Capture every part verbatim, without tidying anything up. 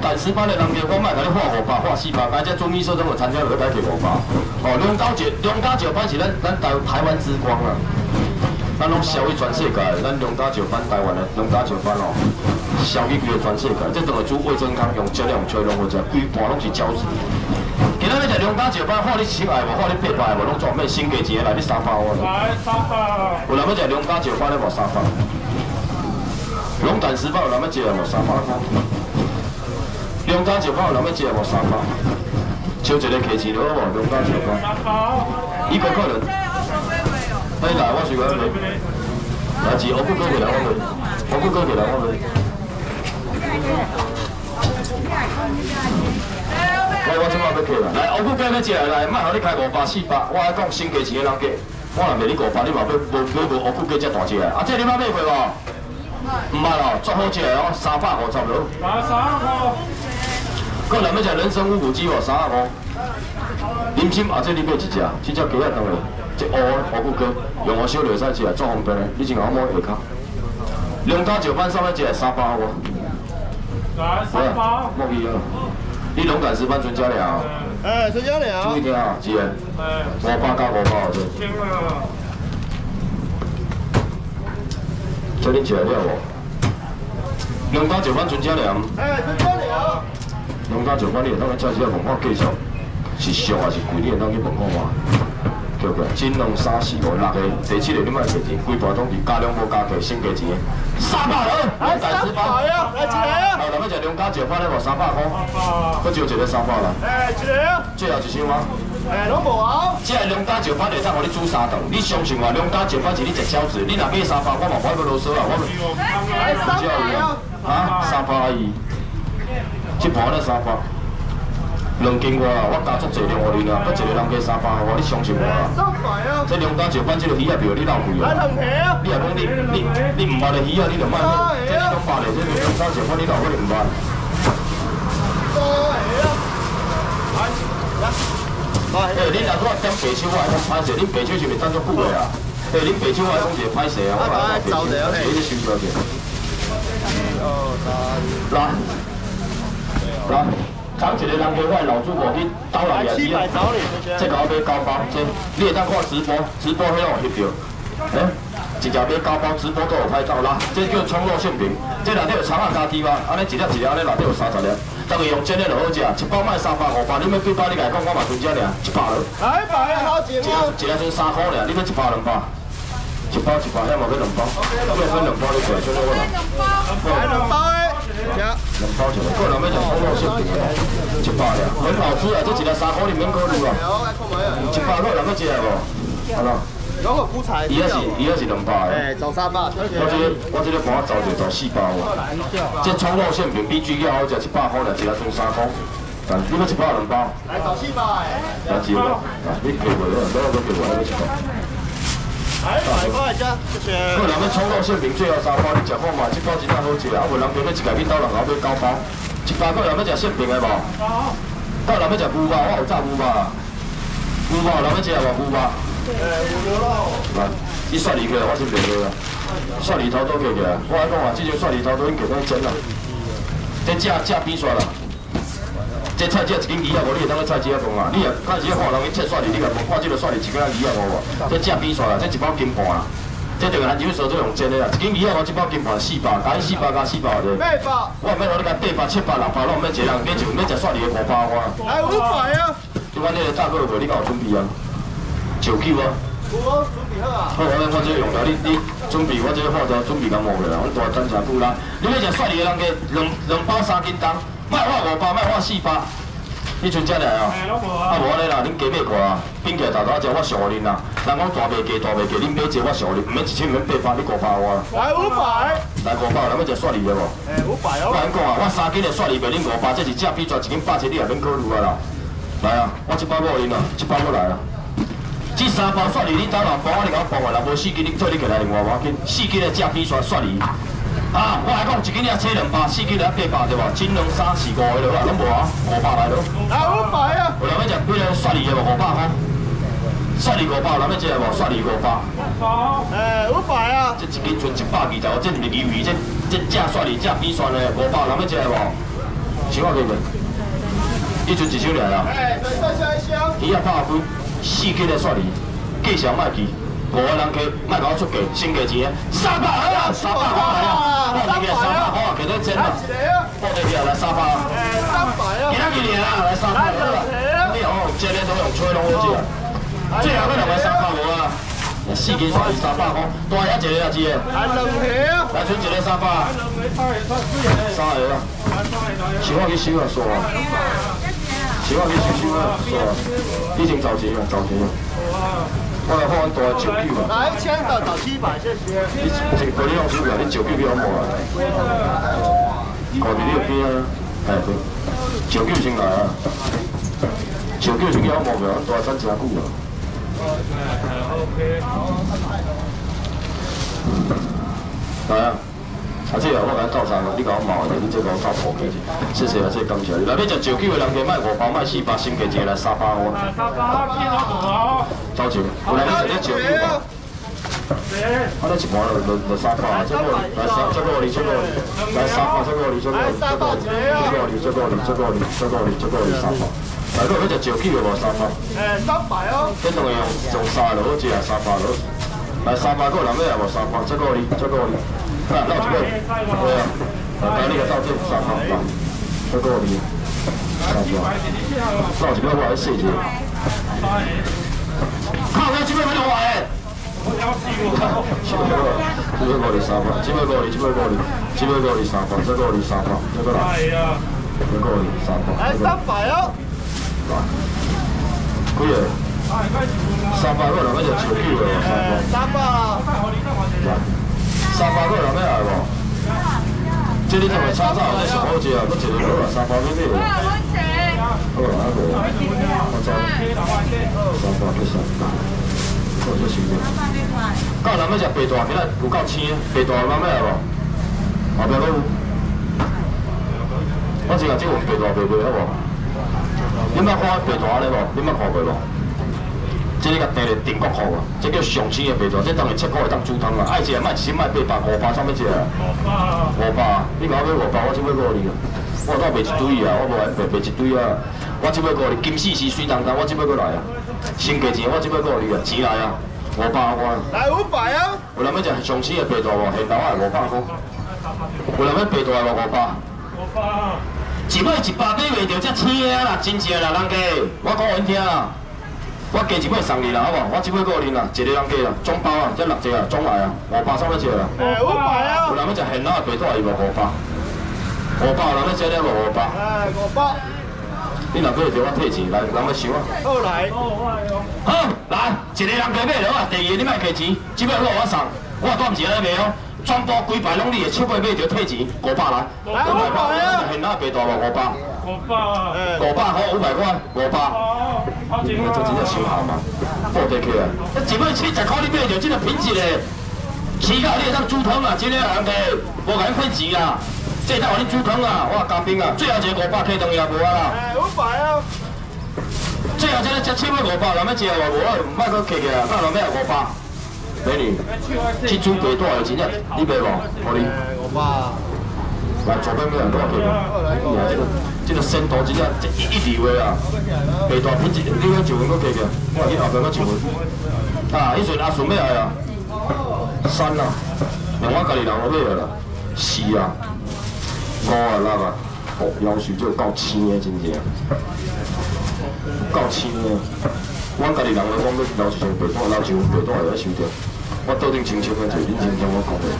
胆十八的人叫我卖甲你画五百，画四百，但这做秘书总有参加落去改给五百。哦，龙高石龙家石板是咱咱台台湾之光啊，咱拢销去全世界，咱龙家石板台湾的龙家石板哦，销去规个全世界。这当然煮味噌汤用质量吹拢好食，规盘拢是胶质。今仔日食龙家石板，看你七爱无，看你八百无，拢全免先加钱来，你三百我。 来三百。 有人要食龙家石板，你无三百。龙胆石板有人要食无三百块。 龙家石板有人要食无三百，招一个客气了无？龙家石板，伊个可能，哎来，我随便买，来是乌骨哥过来我买，乌骨哥过来我买。来，我即马要客啦，来乌骨哥要食来，莫互你开五百四百，我爱讲先价钱的人价，我若卖你五百，你嘛要无买无乌骨哥遮大只个，啊这你捌买过无？唔捌咯，足好食哦，三百五十咯。来三百。 个人要食人参乌骨鸡哦，三十五。林心啊，这你买一只，这只鸡啊当然，这乌乌骨哥用我烧料使食，足方便的。你先甲我摸下骹。龙家石板三百只，三百五。来三百。莫去啊！你龙胆石板全家了。哎，全家了。注意听啊，是的。哎。五百加五百这。听了。这你食了无？龙家石板全家了。哎，全家了。 龙家石板，你会当去菜市场问我介绍，是俗还是贵？你会当去问我嘛？叫过，金两三四五六个，第七个你莫价钱，规盘拢是加量无加价，先价钱的，三百了，来三百啊，来一个啊！哦，咱要食龙家石板咧无三百块，搁招一个三百啦。哎，一个啊！最后一箱啊！哎，拢无啊！这个龙家石板会当互你煮三顿，你相信我，龙家石板是你食饺子，你若买三百，我嘛不爱搁啰嗦啊，我。来三百啊！啊，三百而已。 一盘咧三百，两斤外啊！我加足济量互你啦，搁一个人加三百外，你相信我啦？三百啊！这龙家石板这个鱼啊，袂你老贵啊！你若讲你你你唔捌的鱼啊，你就莫买。这你讲捌的，这龙家石板你老可能唔捌。多下啊！来，来，诶，你若说点白手，我爱讲歹势，恁白手是袂等足久的啊？诶，恁白手我爱讲是歹势啊，我爱讲白手，你这收着去。一二三，来。 来，讲一个人家我老祖母去倒来也是啊，这甲我买九包，这你会当看直播，直播迄种翕着，哎，一只买九包，直播都有拍照啦，这叫冲肉馅饼，这内底有葱啊加猪肉，安尼一粒一粒，安尼内底有三十粒，逐个用煎的就好食，一包卖三百五百，你要几包你来讲，我嘛存这尔，一百了。来百好节目。一粒剩三块尔，你要一包两包？一包一包，遐嘛要两包，要分两包你过来，做做我啦。来两包诶。 两包就，个人要食葱肉馅饼的，一百了，很好吃啊！这一粒三块，你免考虑啊。一百个人要食无？好啦。有个菇菜。伊也是，伊也是两百的。哎，走三百。我这个，我这个盘走就走四包哦。这葱肉馅饼比猪脚好食，一百块了，一粒剩三块。但你要一包两包？来走四包诶。来一个，啊，你给我了，两个都给我，那个一包。 来，百块只，谢谢。个人要葱肉馅饼最后三包，你食看嘛，这包真正好食啊！无人叫要一家去倒人后买九包，一包个人要食馅饼的无？好。个人要食牛肉，我有炸牛肉啊。牛肉人要食无牛肉？诶，牛肉。来，你蒜梨去啦，我先袂去啦。蒜梨头都给起来，我来讲啊，这种蒜梨头都已经给咱煎啦。这炸炸边蒜啦。 这菜只一斤鱼啊，无你会当去菜市仔问啊。你若看是看人去切蒜梨，你甲问看这个蒜梨一斤仔鱼啊无无？这正比蒜啦，这一包金盘啦。这就含酒烧做用煎的啦，一斤鱼啊，我一包金盘四百，加四百加四百者。八百。我毋免互你甲八百、七百、六百，拢毋免一人免就免食蒜梨的五百块。来五百啊！你看这个大个有无？你敢有准备啊？上球啊？有啊，准备好啊。好，我我这个用料，你你准备，我这个货头准备甲摸过来，我大等下久啦。你要食蒜梨的人家两两包三斤重。 卖我五百，卖我四百，你存遮来啊？啊无安尼啦，恁加买过啊，变起来头头食我上互恁啦。人讲大卖价，大卖价，恁买一我上互恁，毋免一千，毋免八百，你五百我。来五百。来五百，咱要食蒜梨的无？诶，五百哦。我讲啊，我三斤的蒜梨卖恁五百，这是正比全一斤百七，你也免考虑啊啦。来啊，我一包给恁啦，一包过来啊。这三包蒜梨你等下包我，你甲我包完，若无四斤，你做你起来另外我紧，四斤的正比全蒜梨。 啊！我来讲，一斤你切两百，四斤你八百对吧？斤两三四五个了啦，拢无啊，五百来咯。来五百啊！有人要食几个蒜梨的无？五百块。蒜梨五百，有人要食无？蒜梨五百。好。诶，五百啊！这一斤剩一百二十，这毋是鱼鱼，这这正蒜梨正比蒜的五百，有人要食无？是想我几个？伊剩一箱尔啦。哎，再再下一箱。伊也拍开，四斤来算你，继续卖去。五个人客，卖甲我出价，先价钱，三百块啊，三百块来啊，报一个三百块啊，给你钱啦，报一个来三百啊，三百啊，今仔日尔啦，来三百好啦，你哦，这个都用吹拢好食，最后要两个三百无啊，四斤算三百块，大一一个啊，一个，来两个啊，来剩一个三百，三个啊，想我去收啊，煞，想我去收收啊，煞，已经找钱啊，找钱啊。我来看阮大个九九啊！来一千的找七百，谢谢。你这个你用手表，你九九给我摸来。靠伫你个边啊！哎对，九九先来啊！九九先给我摸表，大山真久啊。来啊！啊，这个我甲你斗三个，你甲我毛的，你这个我斗破价钱。谢谢啊，这感谢你。来要食九九的人家卖五包，卖四包，先价一个来三百块。三百，骗我无？走钱，有人要食九九吧？啊，你一盘就就就三百，这个来三，这个二，这个二，来三百，这个二，这个二，这个二，这个二，这个二，这个二，这个二，这个二三百。来，如果要食九九的无三百？诶，三百哦。这两个用用三就好食啊，三百咯。来三百个人要也无三百，这个二，这个二。啊，捞一个，对啊，啊，今日个到这三百八，这个二，三百，捞一个我来试一下。靠，我这边没有坏。这个这个五二三百，这个五二，这个五二，这个五二三百，这个五二三百，这个来，这个五二三百，来三百哦。来，几个？三百个人要食九九的，三百。三百。三百个人要来无？这你同个炒炒，这上好食啊！搁一个好啊，三百要买无？好啊，那个，我知。三百要三百，好这收着。够人要食白大，今仔有够青，白大人要来无？后壁搁有。我只甲这份白大卖卖好无？你捌看白大安尼无？你捌看过无？这个甲订咧定国裤啊，这叫上青的白大，这当然七块会当煮汤啊。爱食卖一斤卖八百，五百啥物食啊？五百，你甲我买五百，我只买五二啊。我倒卖一堆啊，我无爱卖卖一堆啊。我只买五二，金丝丝水当当，我只买过来啊。先价钱我只买五二啊，钱来啊，五百块。来五百啊！有人要食上青的白大无？现豆啊五百块。有人要白大无？五百。五百。一尾一百买袂着，遮青啊啦，真正啦，人家，我讲阮听啊。我加一尾送你啦，好无？我一尾个人啦，一个人加啦，装包啊，这六只啊，装来啊，五百三要食啦。诶，五百啊！有人要食现捞的白带，伊无五百。五百，人要食了无五百？诶，五百。你若买着，我退钱，来，人要收啊。好来。好，来，一个人加买了啊，第二你莫客气，这尾好我送，我带毋是安尼卖哦，全部规排拢你的七尾买着退钱，五百来。来五百啊！现捞的白带无五百。五百。诶，五百块，五百块，五百。你这真正伤好嘛？报得起啊！一尾七十块你买着，这个品质的，起价你会当煮汤啊，真个人家无甲你骗钱啊！这当互你煮汤啊，我加冰啊，最后一个五百客当也无啊啦。哎，五百啊！最后这个只七尾五百，人要食话无啊，唔莫搁客起啊，那人要五百。美女，这煮白带的真正你买无？互你。五百。来，左边咩人多客个？你看这个。这个生图真正一一流的啊，白大品质，你讲一份搁加个，我去后边搁一份。啊，迄阵阿顺要来啊，三啊，连我家己人都买了啦，四啊，五啊六啊，哦，要求就够青的真正，够青的。我家己人咧，我要捞一箱白带，捞一份白带会晓收着。我倒顶清清的坐，恁真正我讲的。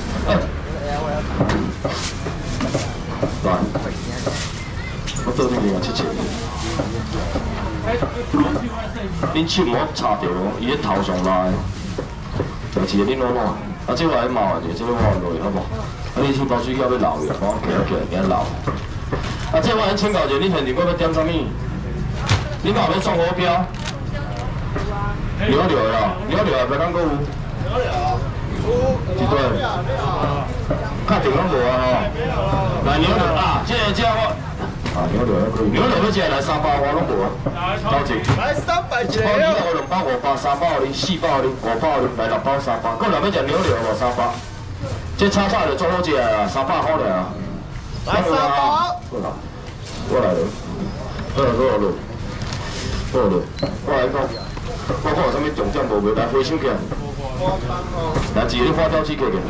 来。我倒顶另外七千，恁手毛插着哦，伊咧头上来，就一个恁攞攞，啊，这个来毛啊，这个我落去好无？啊，你手包水饺要留嘅，我起来起来给它留。啊，这我咱请教者，恁现场我要点啥物？恁后要创股票？牛柳呀，牛柳啊，别讲搁有。牛柳。一对。确定拢无啊吼？来牛柳啊，这这我。啊，牛柳可以，牛柳要食来三百我拢无啊，交钱。来三百一个。包二包两包五百，三包零，四包零，五包零，来六包三百。个人要食牛柳无三百，这炒菜就做好食啊，三百块尔。来三包。过来。 我来了，好了好了，好了，我来讲，我看有啥物重点无袂来回收起来。来，一个你花雕鸡过去。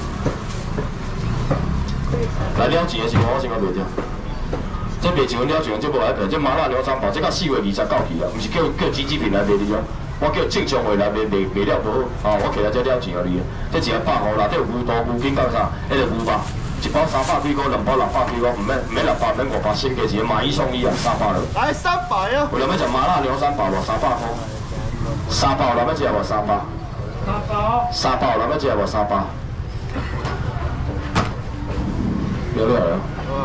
来了钱的时候，我先甲卖掉。这卖一份了钱，这无爱赔。这麻辣牛三宝，这到四月二十九期啊，毋是叫叫纸制品来卖你哦。我叫正常话来卖卖卖了无好，哦，我摕来这了钱互你。这一个百五，内底有牛肚、牛筋，讲啥？迄个牛肉，一包三百几块，两包六百几块，唔免唔免六百，免五百，先加一个买一送一啊，三百了。来三百啊！有人要食麻辣牛三宝无？三百块。三包，人要食无？三百。三包。三包，人要食无？三百。了了了。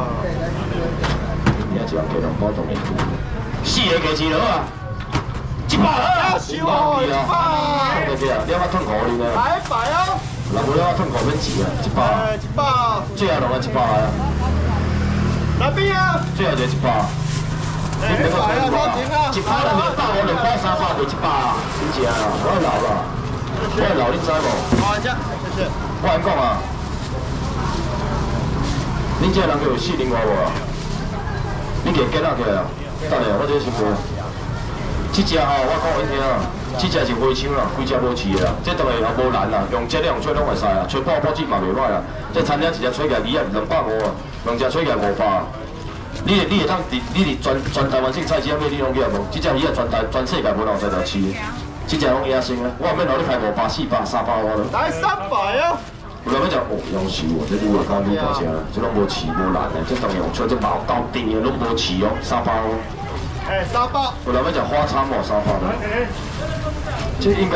你也只要给两包东西。四个价钱了啊！一百啊！收哦，一百。看得起啊，了我吞五你呢。来一百啊！若无了我吞五免钱啊，一百。一百。最后弄个一百啊。哪边啊？最后就一百。你别个看我啊！一百人两百五，两百三百就一百啊！真正啊，我老啦，我老你知无？好，谢谢。我安讲啊。恁这人叫有四零外无啊？你给get 起来啊！等下，我这先过。这只吼，我讲你听啊，这只是花枪啦，规只无饲的啦。这当然也无难啦，用这两吹拢会使啊，吹爆爆子嘛袂歹啊。这餐厅一只吹起来二啊两百五啊，两只吹起来五百啊。你你会当伫你伫全全台湾性菜市仔买你拢去啊无？这只鱼啊全台全世界无人在度饲的，这只拢野生啊。我免互你开五百、四百、三百我咯。来三百啊！有人要讲哦，夭寿哦，这愈来讲愈大只啦，这拢无饲无难的，这当然用吹这毛到顶的拢无饲哦，三百哦。哎，三百。有人要食花叉毛三百的，这应该。